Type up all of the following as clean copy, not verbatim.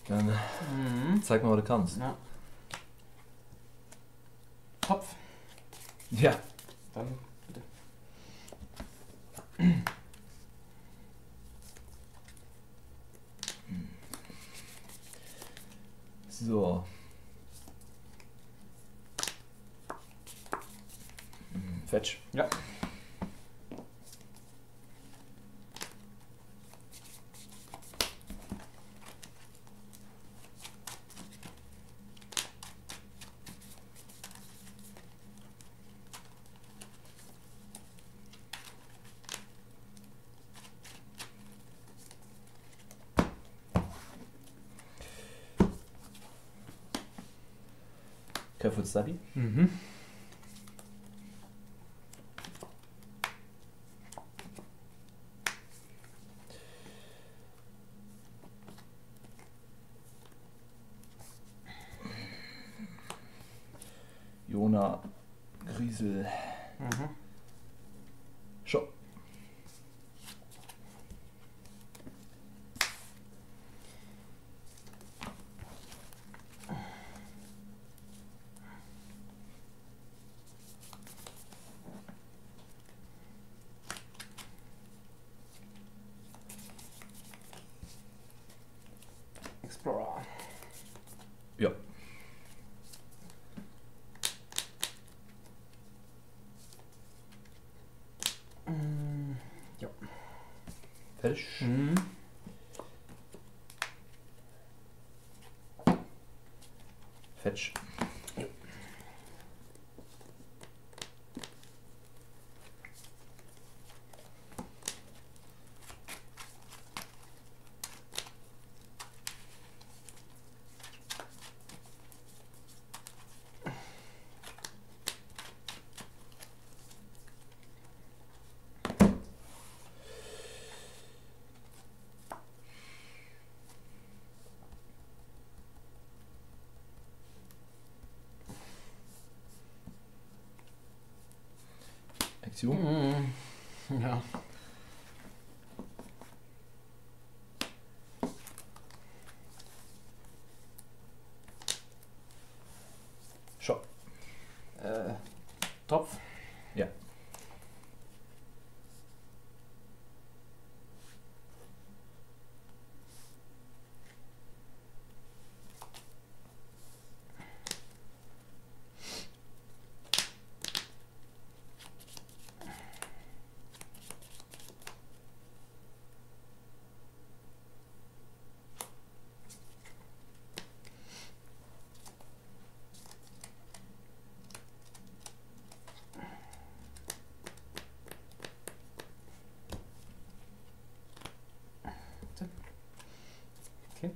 Dann zeig mal, was du kannst. Ja. Topf. Ja. Dann bitte. So. Fetch. Ja. Careful Study. Mhm. Jona Griesel. Mhm. Schon. Explorer. Ja. Ja. Fertig. Mhm. Fetch. Aktion. Mhm. Ja. Schon. Topf. Ja. Okay.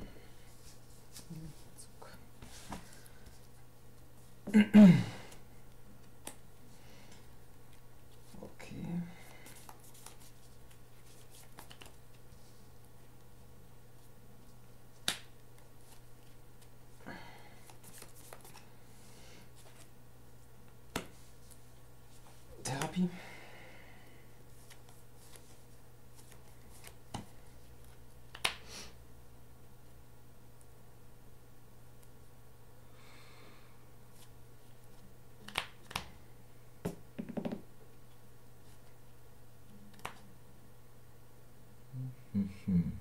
Okay. Therapie. Mhm.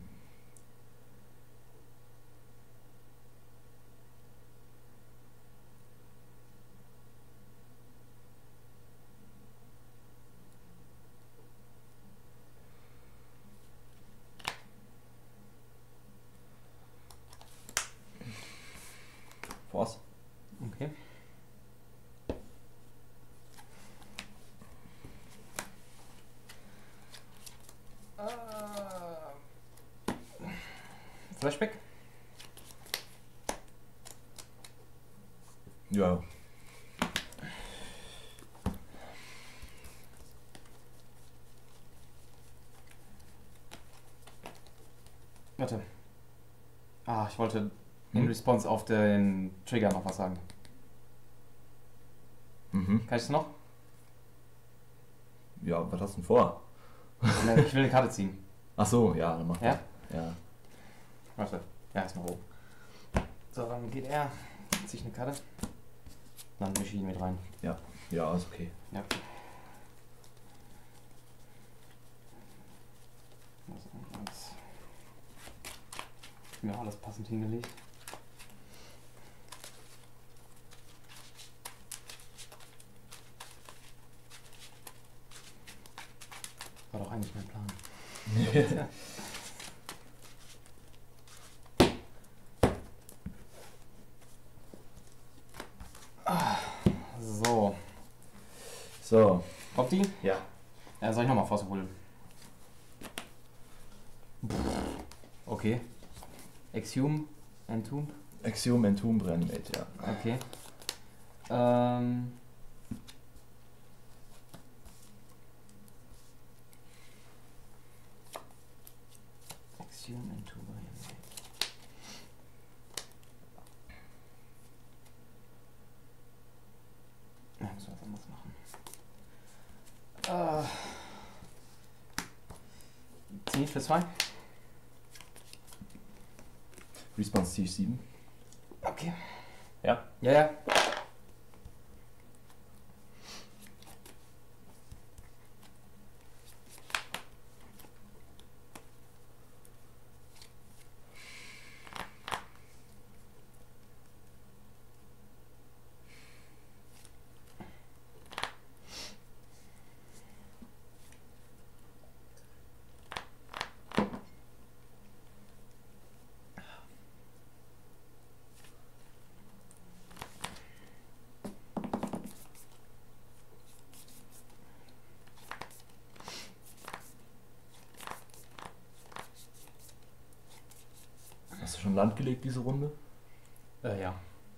Force. Okay. Flashback. Ja. Warte. Ich wollte in Response auf den Trigger noch was sagen. Mhm. Kann ich das noch? Ja, was hast du denn vor? Ich will eine Karte ziehen. Ach so, ja, dann mach Ja? das. Ja. Warte. Ja, ist noch oben. So, dann geht er. Ziehe ich eine Karte. Dann mische ich ihn mit rein. Ja, ist okay. Ja. Das ist mir alles passend hingelegt. War doch eigentlich mein Plan. So. So, Kommt die? ja. Soll ich nochmal Fosse holen? Okay. Exhume, Entomb. Exhume, Entomb, Reanimate, ja. Okay. Exhume, Entomb, Reanimate. Ja, müssen wir was anderes machen. Zenit für 2. Response ziehe ich 7. Okay. Ja. Ja, ja. Hast du schon Land gelegt diese Runde? Ja.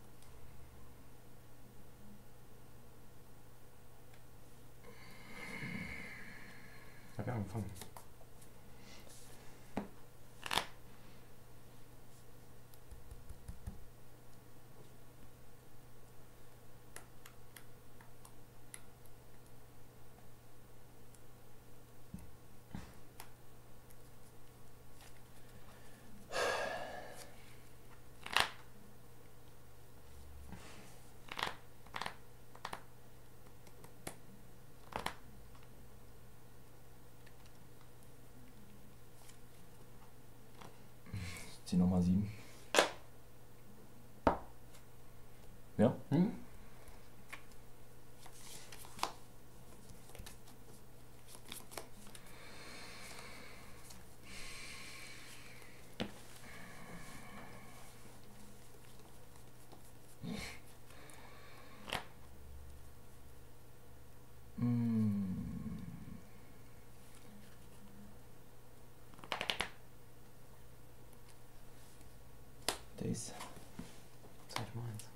Ich hab ja angefangen. Ich ziehe nochmal 7. Ja? Hm? Days. Zeig mal eins.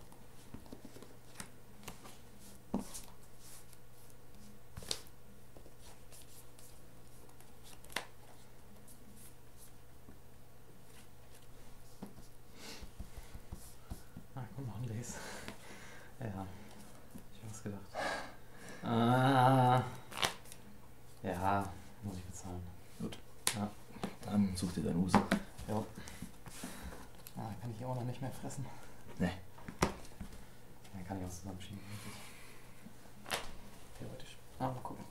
Ah, komm, noch ein Lace. Ja, ich hab was gedacht. Ja, muss ich bezahlen. Gut. Ja. Dann such dir deine Hose. Ja. Ah, kann ich hier auch noch nicht mehr fressen. Nee. Dann kann ich auch zusammenschieben. Wirklich. Theoretisch. Ah, mal gucken.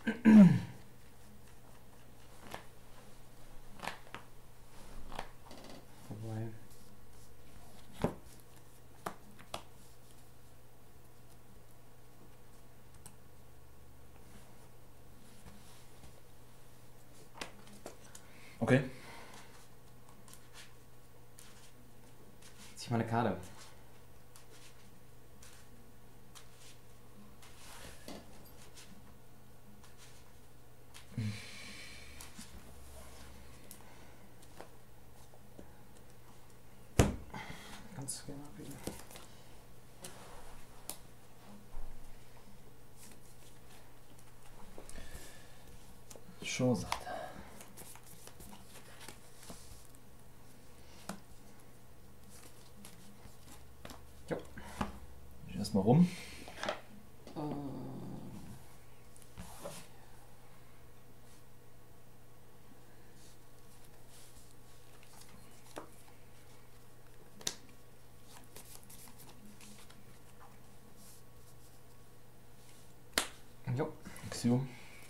Wobei. Okay. Zieh mal eine Karte. Ganz genau wieder. Schon sagt er. Jo. Ich erstmal rum. Axiom.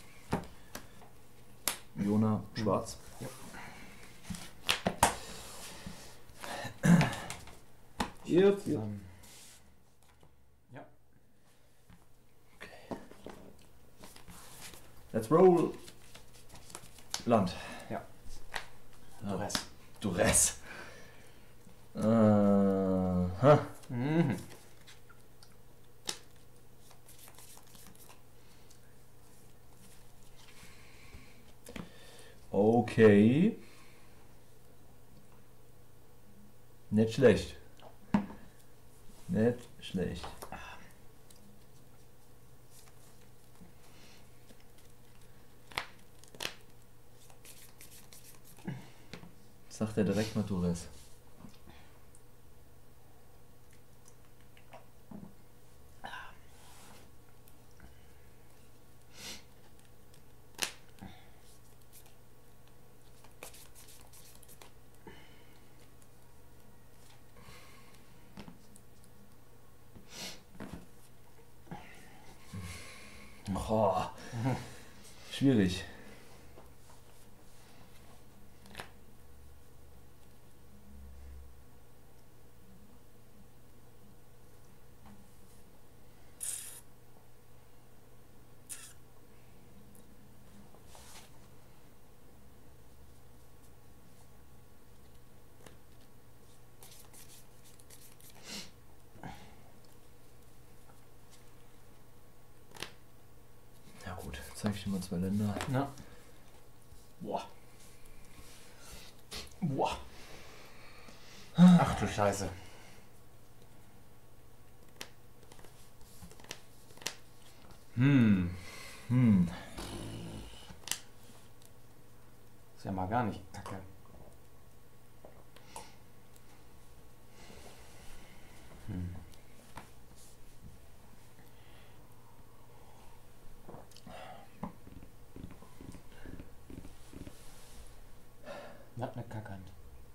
Jona, schwarz. Ja. Yep. Ja. Okay. Let's roll. Land. Ja. Ja. Duress. Duress. Aha. Mhm. Okay. Nicht schlecht. Nicht schlecht. Sagt er direkt mal Duress. Oh, schwierig. Ja gut, zeige ich dir mal 2 Länder. Ja. Boah. Boah. Ach du Scheiße. Hm. Ist ja mal gar nicht kacke. Was eine Kackhand.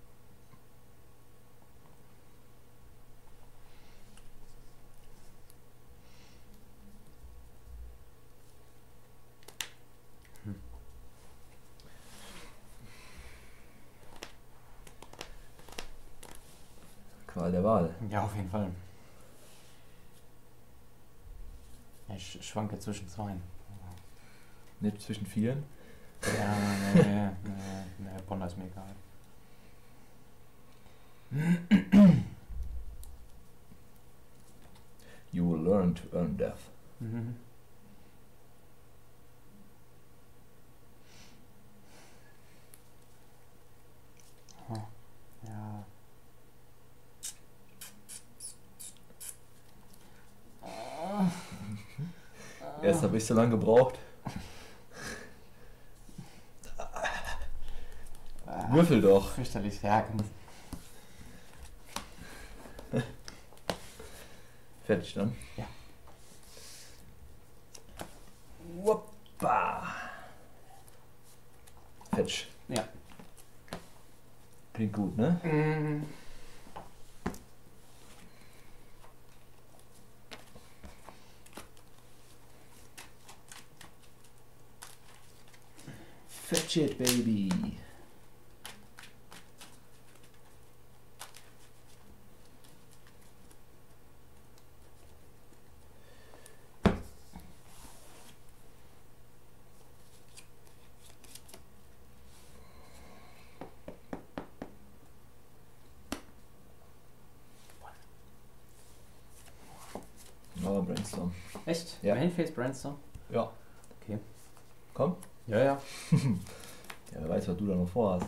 Qual der Wahl. Ja, auf jeden Fall. Ja, ich schwanke zwischen zweien. Nicht zwischen 4. Ja, nee, Bonner ist mir egal. You will learn to earn death. Mhm. Oh, ja. Erst habe ich so lange gebraucht. Würfel doch. Fürchterlich, ja. Fertig dann? Ja. Woppa. Fetch. Ja. Klingt gut, ne? Mhm. Fetch it, baby. Oh, Brainstorm. Echt? Ja. Mainface Brainstorm? Ja. Okay. Komm. Ja, ja. Ja, wer weiß, was du da noch vorhast.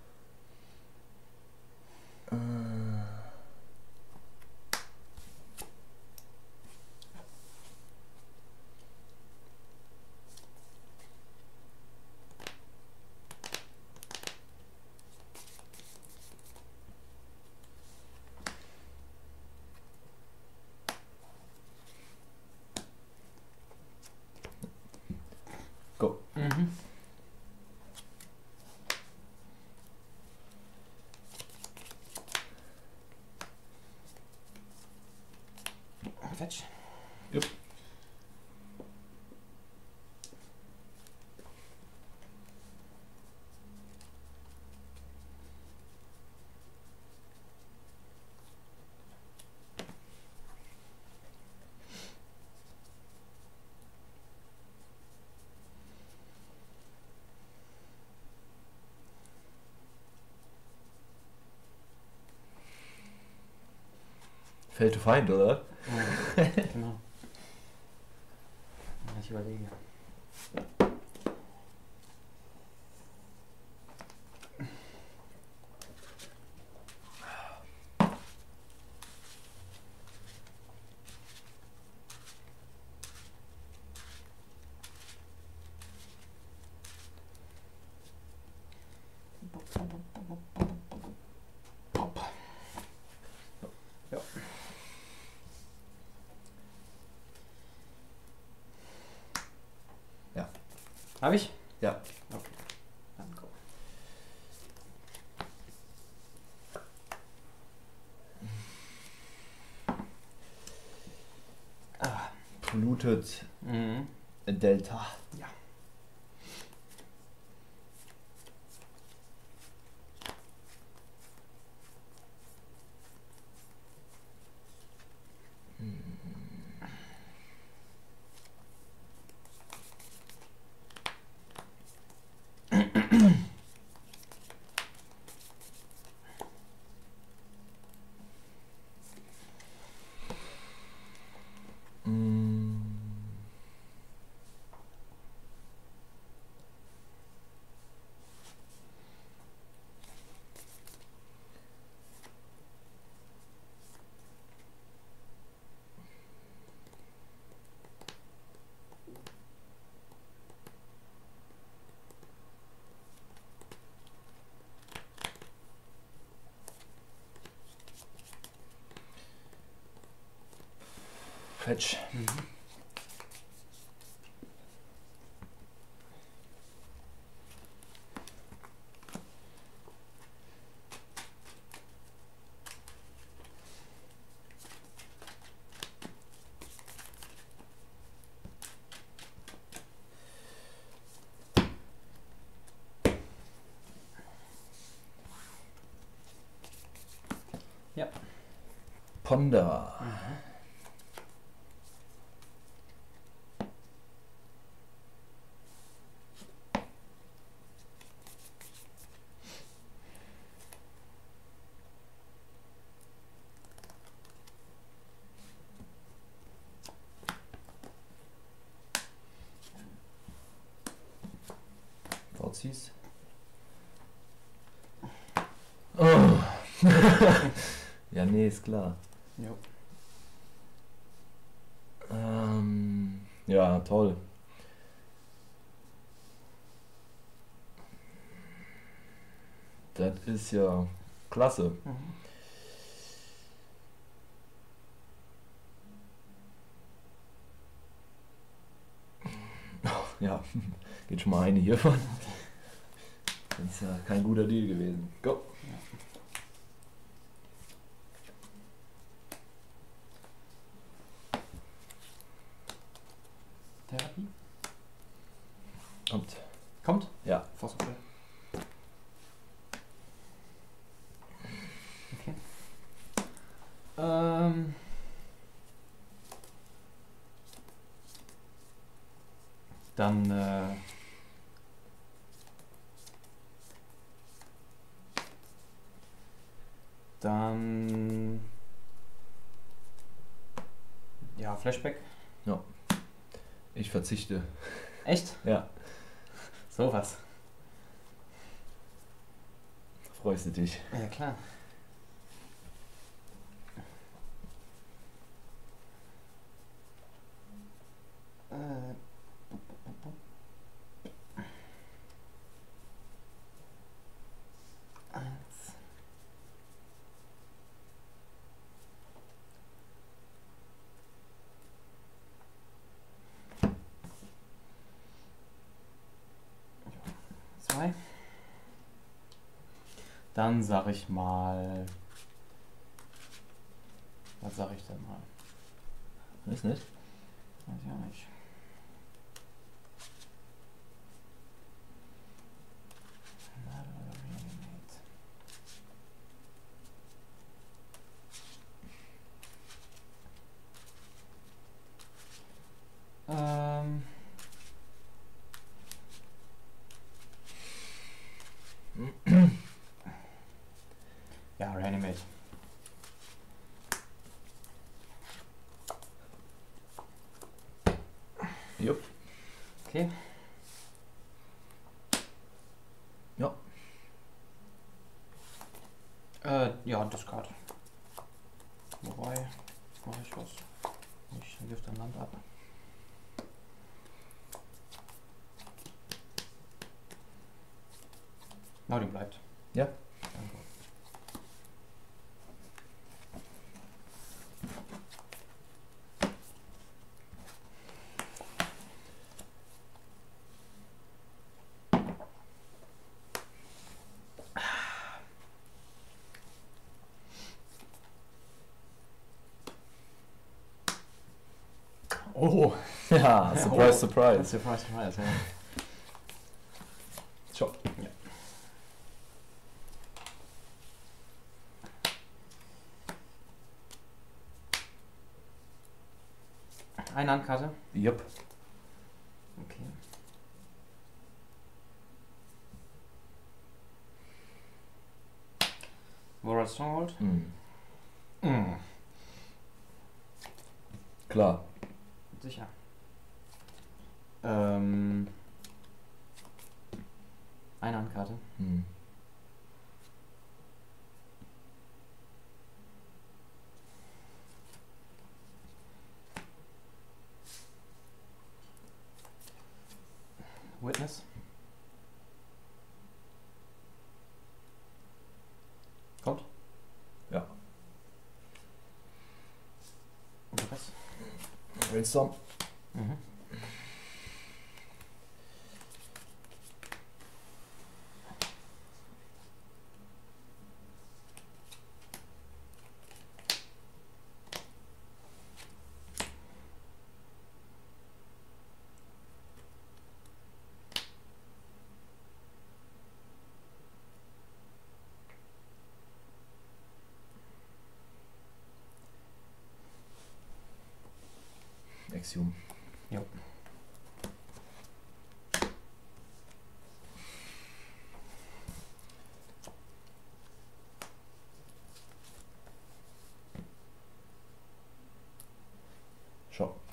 Go. Mhm. Fetch. Jupp. Fail to Find, oder? Ja, genau. Ich überlege. Ja. Ja. Habe ich? Ja. Okay. Dann go. Polluted Mhm. Delta. Ja. Mm. Fetch. Mhm. Ponder. Vorziehst. Oh. Ja, nee, ist klar. Jo. Ja, toll. Das ist ja klasse. Mhm. Ja, geht schon mal eine hiervon. Das ist ja kein guter Deal gewesen. Go. Therapie? Kommt. Kommt? Ja. Force of Will. Okay. Dann ja, Flashback. Ich verzichte. Echt? Ja. Sowas. Freust du dich? Ja, klar. Eins. Zwei. Dann sag ich mal. Was sag ich denn mal? Weiß nicht. Weiß ich auch nicht. Ähm. Ja, Reanimate. Jupp. Okay. Ja. Ja, Discard. Wobei, mache ich was. Ich wirf dein Land ab. Na, die bleibt. Ja. Danke. Oh. Ja, surprise, surprise. Surprise, surprise, ja. Ciao. Ja. Eine Handkarte. Jupp. Okay. Moral Stronghold. Mhm. Klar. Sicher. Eine Handkarte. Mhm. Witness. Kommt. Ja. Und was? Brainstorm. Mhm. Axiom. Jo. Schau. Ja.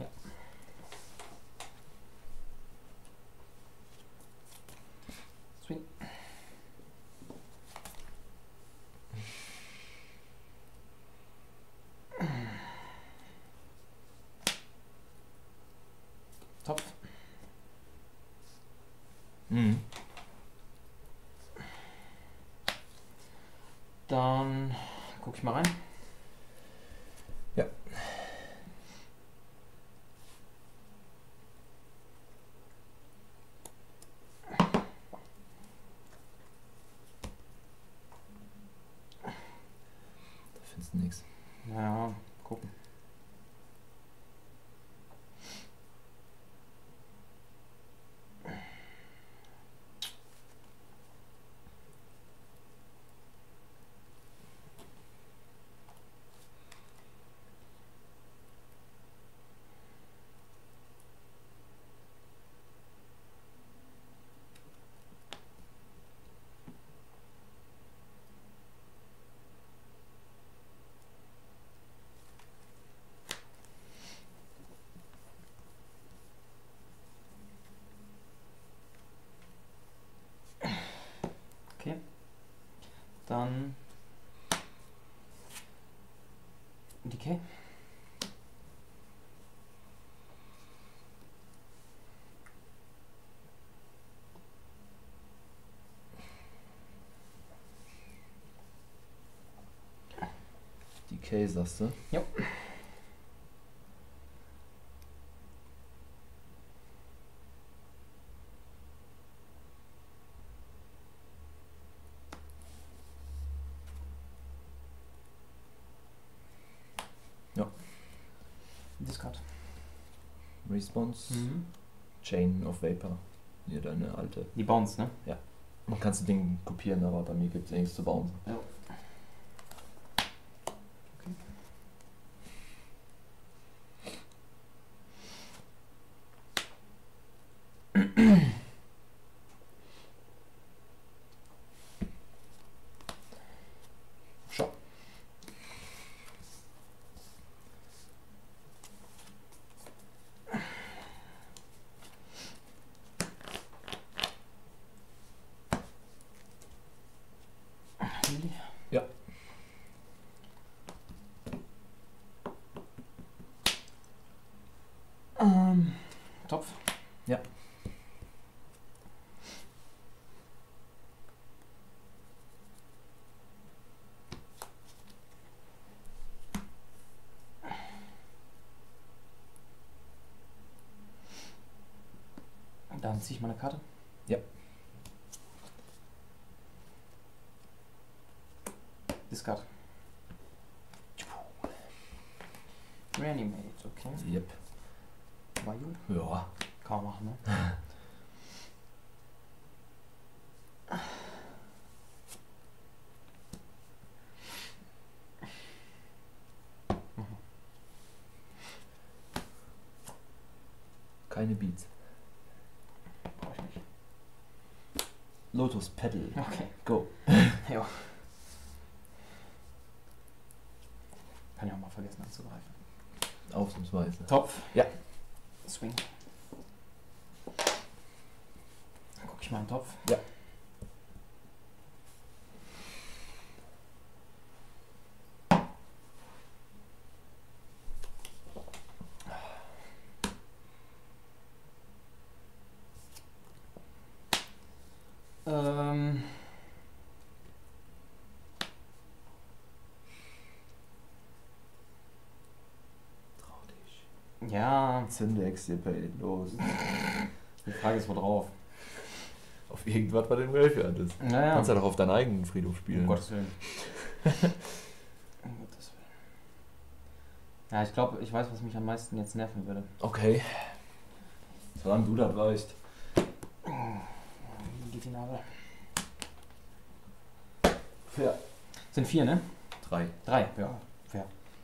Sweet. Top. Mhm. Dann guck ich mal rein. Ja. Da findest du nichts. Ja, gucken. Okay. Dann Decay. Decay sagst du? Jo. Ja. Discard. Response. Mhm. Chain of Vapor. Hier deine alte. Die Bounce, ne? Man kann das Ding kopieren, aber bei mir gibt es nichts zu bauen. Ja. Schau. Milli? Ja. Topf? Ja. Dann ziehe ich mal eine Karte. Ja. Discard. Reanimate, okay. Yep. War gut. Ja. Kann man machen, ne? Keine Beats. Brauche ich nicht. Lotus Pedal. Okay. Go. Ja. Kann ja auch mal vergessen anzugreifen. Ausnahmsweise. Topf. Ja. Swing. Dann gucke ich mal im Topf. Ja. Ähm. Trau dich. Ja, Zünde Extirpate. Los. die Frage ist, wo drauf? Auf irgendwas, was im Graveyard ist. Naja. Kannst ja doch auf deinen eigenen Friedhof spielen. Um Gottes Willen. Um Gottes Willen. Ja, ich glaube, ich weiß, was mich am meisten jetzt nerven würde. Okay. Solange du das weißt. Die Finale. Fair. Sind 4, ne? 3. 3, ja, fair.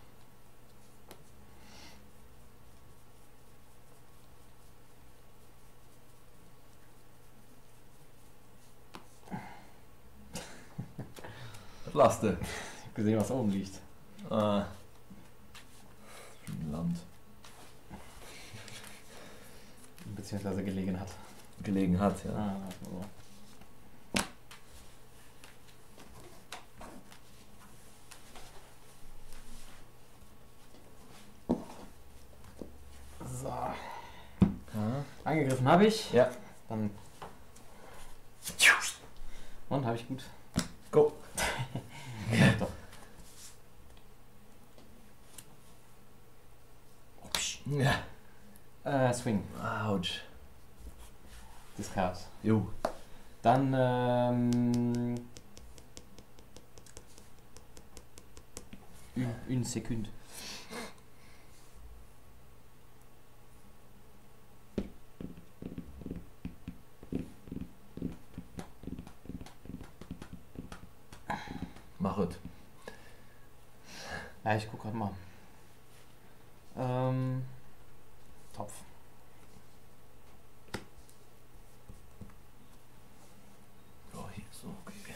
Was lasst du? Ich hab gesehen, was oben liegt. Ah. Land. Beziehungsweise gelegen hat. Gelegen hat, ja. Ah, so. So. Ja. Angegriffen habe ich. Ja. Dann. Und habe ich gut. Go. Ja, doch. Ja. Swing. Autsch. Discard. Jo. Dann une Sekunde. Mach es. Ja, ich guck grad mal. Topf. Oh, hier so, okay.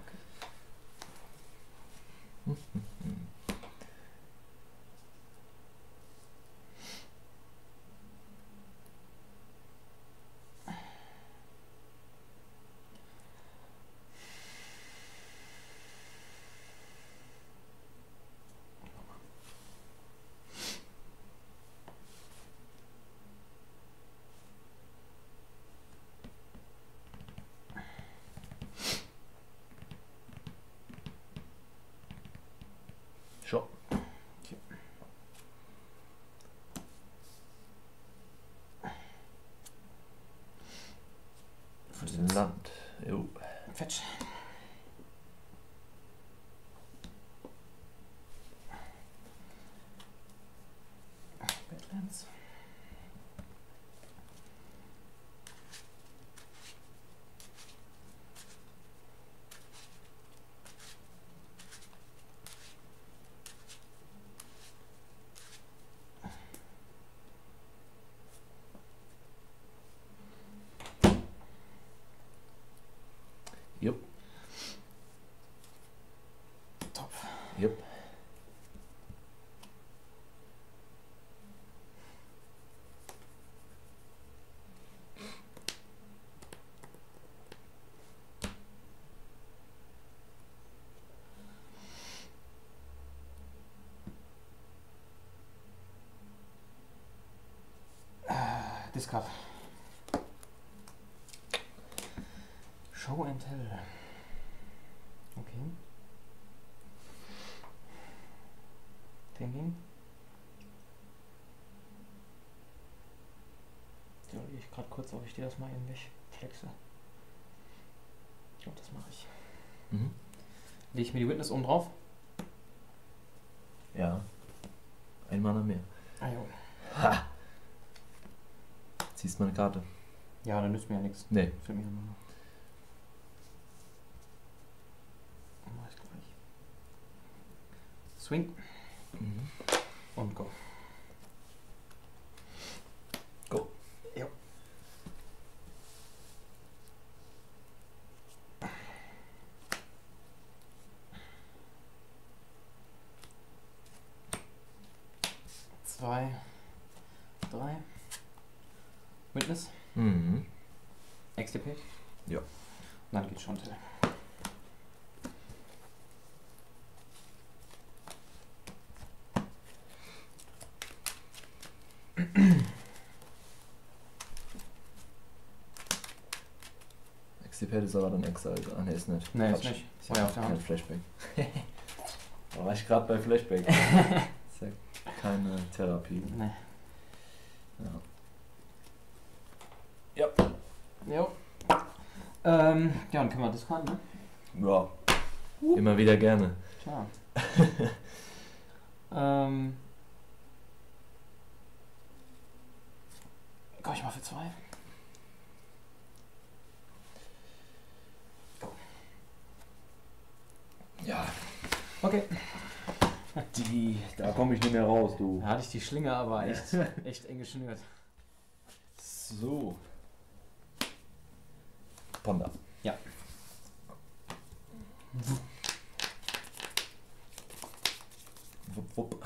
Schon. Für den Land. Jo. Fetch. Badlands. Jupp. Topf. Jupp. Discard. Show and Tell. Okay. Thinking. So, ich gerade kurz, ob ich dir das mal eben wegflexe. Ich glaube, das mache ich. Mhm. Lege ich mir die Witness oben drauf? Ja. Ein Mana mehr. Ah, jo. Ha! Ziehst mal eine Karte. Ja, dann nützt mir ja nichts. Nee. Für mich nochmal. Dann mach ich gleich. Swing Mhm. und go. Go. Jo. Zwei, drei. Witness. Mhm. Extirpate. Ja. Und dann geht's schon. Till. Extirpate ist aber dann Exiled. Ah, ne, ist nicht. Nee, ist Quatsch. nicht. Ist Oh ja, ja auf der kein Hand. Flashback. Da war ich gerade bei Flashback. Ist ja keine Therapie. Nee. Ja. Jo. Ja, und können wir das ne? Ja. Immer wieder gerne. Tja. Komm ich mal für zwei. Ja. Okay. Da komme ich nicht mehr raus, du. Da hatte ich die Schlinge aber echt eng geschnürt. So. Panda. Ja. Wupp, wupp.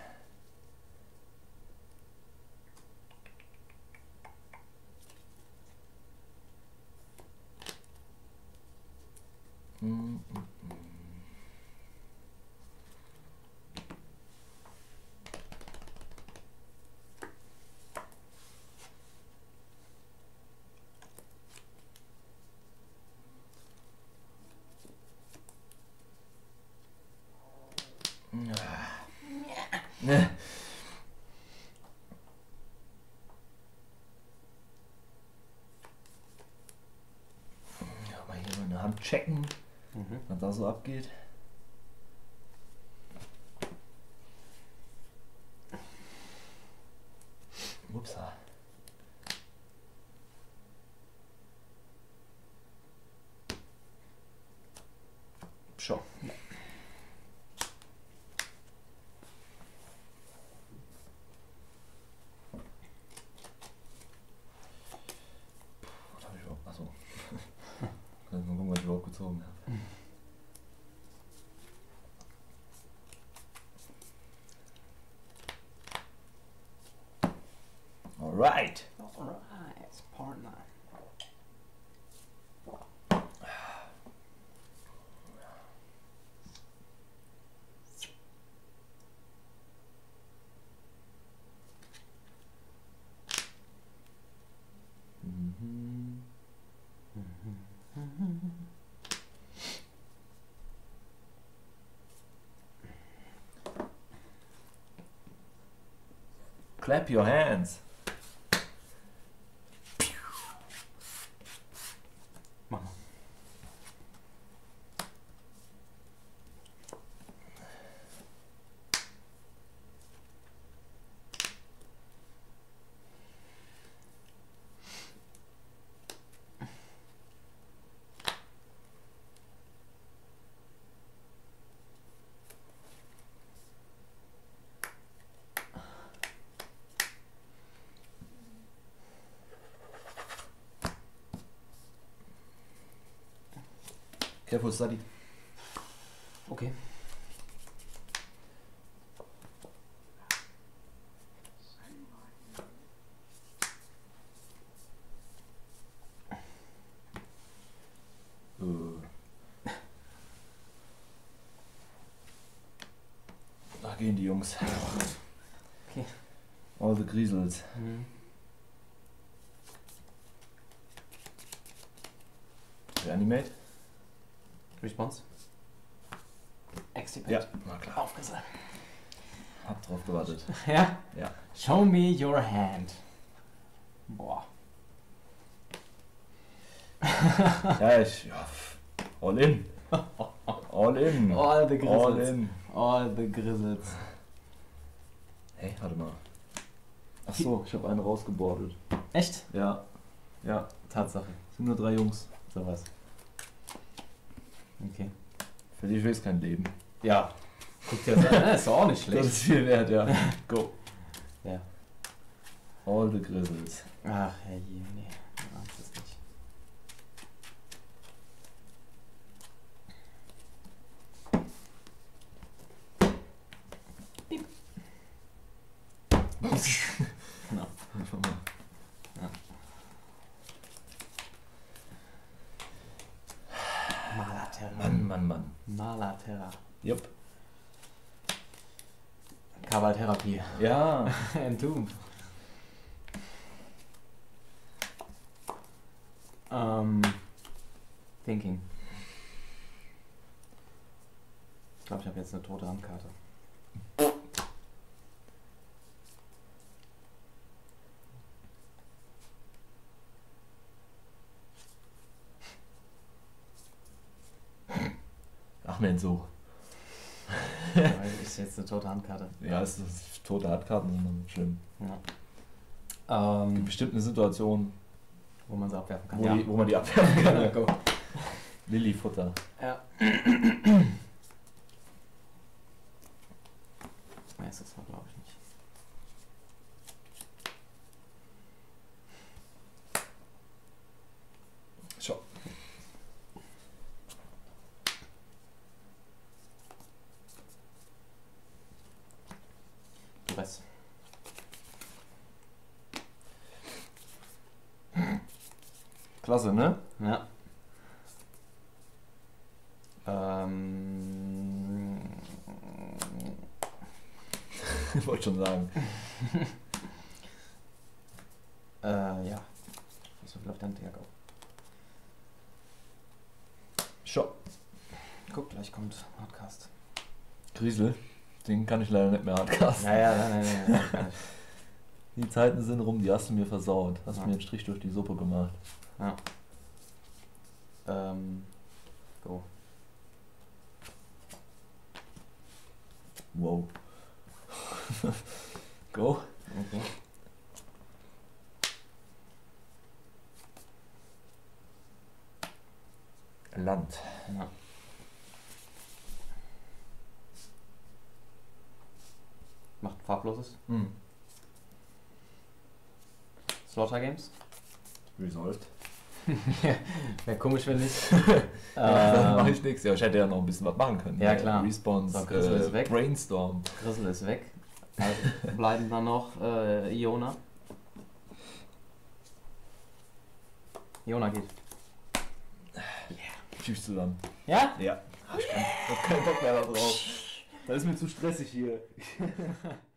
Ne. Ja, mal hier meine Hand checken, was da so abgeht. Upsa. Schau. Was habe ich überhaupt? Achso. Kann ich mal gucken, was ich überhaupt gezogen habe. Alright. Alright, Partner. Mhm. Clap your hands. Mach mal. Careful study. Okay. Da gehen die Jungs. Okay. All the Griesels. Mhm. Reanimate. Response. Extibate. Ja, na klar. Aufgesagt. Hab drauf gewartet. Ja? Ja. Show me your hand. Boah. Ja, all in. All in. All the Grizzles. All in. All the Grizzles. Hey, warte mal. Ach so, ich habe einen rausgebordet. Echt? Ja. Ja, Tatsache. es sind nur 3 Jungs. Sowas. Okay. Für die will ich kein Leben. Ja. Guck dir das an. Das ist doch auch nicht Das schlecht. ist viel wert, ja. Go. Ja. All the Grizzles. Ach, herrje, nee. Du ahnst es nicht. Piep. Genau. Einfach mal. Malaterra. Mann. Malaterra. Jupp. Kabaltherapie. Ja. Entombed. Thinking. Ich glaube, ich habe jetzt eine tote Handkarte. Ach Mensch, so. Weil ist jetzt eine tote Handkarte. Ja, es ist tote Hardkarten sind dann schlimm. Ja. Es gibt bestimmt eine Situation, Wo man sie abwerfen kann. wo man die abwerfen kann. Ja, go. Lillifutter. Ja. Nee, ist das glaube ich nicht. Schau. Dress. Klasse, ne? Ja. Wollte schon sagen. Ja. So viel auf deinen Tag auch. Schau. Guck, gleich kommt Podcast. Griesel. Den kann ich leider nicht mehr hardcasten. Nein. Die Zeiten sind rum, die hast du mir versaut. Hast Ja. mir einen Strich durch die Suppe gemacht. Ja. Go. Wow. Go. Okay. Land. Ja. Macht farbloses. Slaughter Games. Resolved. Wäre komisch, wenn nicht. Dann mache ich nichts. Ja, ich hätte ja noch ein bisschen was machen können. Ja, klar. Response, So, Grizzle ist weg. Brainstorm. Grizzle ist weg. Also bleiben dann noch Iona. Iona geht. Tschüss zusammen. Ja? Ja. Ich hab keinen Bock mehr da drauf. Das ist mir zu stressig hier.